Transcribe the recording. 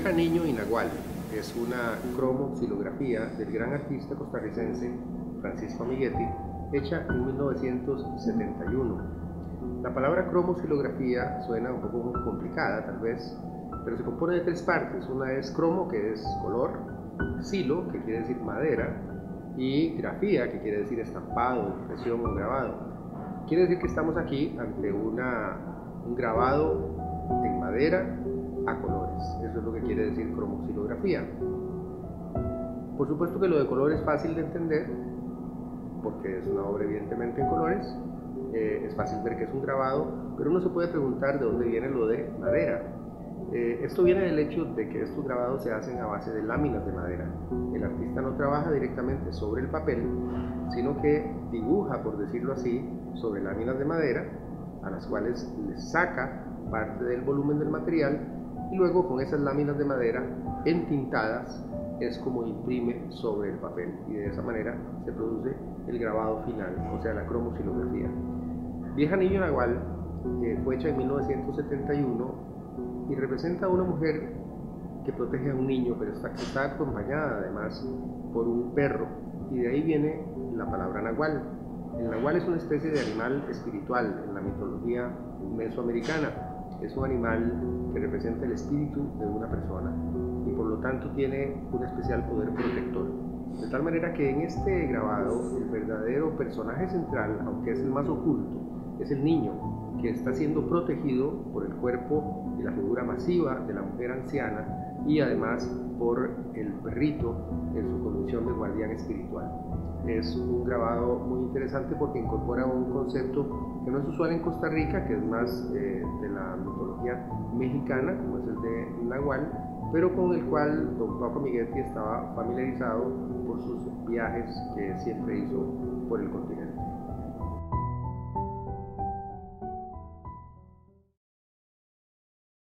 Vieja, niño y nagual es una cromoxilografía del gran artista costarricense Francisco Amiguetti, hecha en 1971. La palabra cromoxilografía suena un poco complicada tal vez, pero se compone de tres partes. Una es cromo, que es color; xilo, que quiere decir madera; y grafía, que quiere decir estampado, impresión o grabado. Quiere decir que estamos aquí ante un grabado en madera a colores. Eso es lo que quiere decir cromoxilografía. Por supuesto que lo de color es fácil de entender, porque es una obra evidentemente en colores. Es fácil ver que es un grabado, pero uno se puede preguntar de dónde viene lo de madera. Esto viene del hecho de que estos grabados se hacen a base de láminas de madera. El artista no trabaja directamente sobre el papel, sino que dibuja, por decirlo así, sobre láminas de madera, a las cuales le saca parte del volumen del material, y luego con esas láminas de madera entintadas es como imprime sobre el papel, y de esa manera se produce el grabado final, o sea, la cromoxilografía. Vieja, niño, nagual fue hecha en 1971 y representa a una mujer que protege a un niño, pero está acompañada además por un perro, y de ahí viene la palabra nagual. El nagual es una especie de animal espiritual en la mitología mesoamericana. Es un animal que representa el espíritu de una persona y por lo tanto tiene un especial poder protector. De tal manera que en este grabado el verdadero personaje central, aunque es el más oculto, es el niño, que está siendo protegido por el cuerpo y la figura masiva de la mujer anciana, y además por el perrito en su condición de guardián espiritual. Es un grabado muy interesante porque incorpora un concepto que no es usual en Costa Rica, que es más de la mitología mexicana, como es el de nagual, pero con el cual don Paco Amiguetti estaba familiarizado por sus viajes que siempre hizo por el continente.